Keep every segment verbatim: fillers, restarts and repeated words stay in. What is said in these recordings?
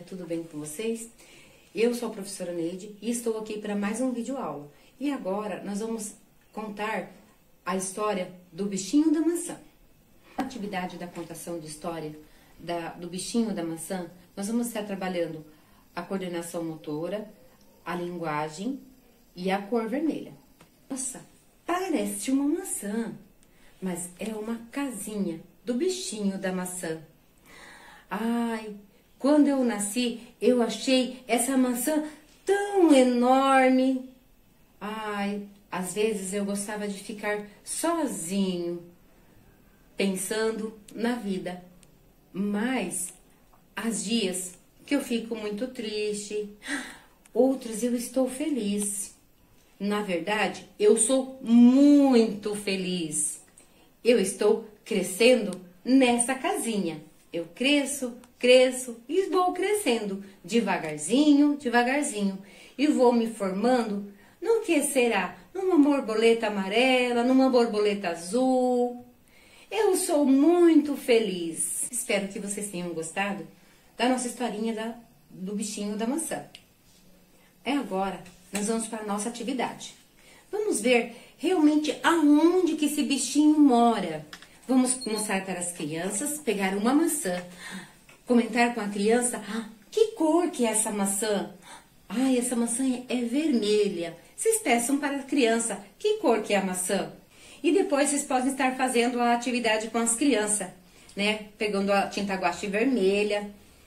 dia, tudo bem com vocês? Eu sou a professora Neide e estou aqui para mais um vídeo aula. E agora nós vamos contar a história do bichinho da maçã. Na atividade da contação de história da, do bichinho da maçã, nós vamos estar trabalhando a coordenação motora, a linguagem e a cor vermelha. Nossa, parece uma maçã, mas é uma casinha do bichinho da maçã. Ai, quando eu nasci, eu achei essa maçã tão enorme. Ai, às vezes eu gostava de ficar sozinho, pensando na vida. Mas, há dias que eu fico muito triste, outros eu estou feliz. Na verdade, eu sou muito feliz. Eu estou crescendo nessa casinha. Eu cresço, cresço e vou crescendo, devagarzinho, devagarzinho. E vou me formando no que será? Numa borboleta amarela, numa borboleta azul. Eu sou muito feliz. Espero que vocês tenham gostado da nossa historinha da, do bichinho da maçã. É agora, nós vamos para a nossa atividade. Vamos ver realmente aonde que esse bichinho mora. Vamos mostrar para as crianças, pegar uma maçã, comentar com a criança, ah, que cor que é essa maçã? Ai, essa maçã é vermelha. Vocês peçam para a criança, que cor que é a maçã? E depois vocês podem estar fazendo a atividade com as crianças, né? Pegando a tinta guache vermelha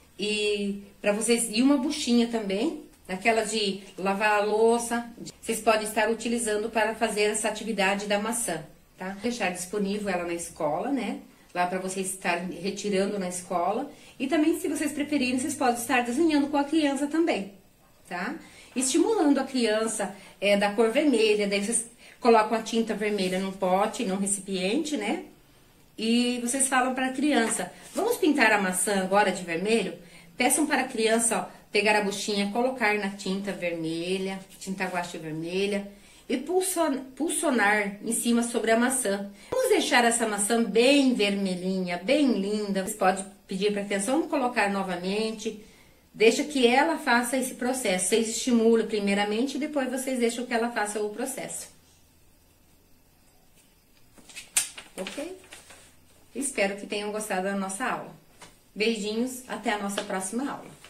e para vocês e uma buchinha também, daquela de lavar a louça. Vocês podem estar utilizando para fazer essa atividade da maçã. Tá? Deixar disponível ela na escola, né? Lá para vocês estarem retirando na escola. E também, se vocês preferirem, vocês podem estar desenhando com a criança também, tá? Estimulando a criança é, da cor vermelha. Daí vocês colocam a tinta vermelha num pote, num recipiente, né? E vocês falam para a criança, vamos pintar a maçã agora de vermelho? Peçam para a criança, ó, pegar a buchinha, colocar na tinta vermelha, tinta guache vermelha, e pulsionar em cima sobre a maçã. Vamos deixar essa maçã bem vermelhinha, bem linda. Você pode pedir para a atenção, vamos colocar novamente. Deixa que ela faça esse processo. Vocês estimulam primeiramente e depois vocês deixam que ela faça o processo. Ok? Espero que tenham gostado da nossa aula. Beijinhos, até a nossa próxima aula.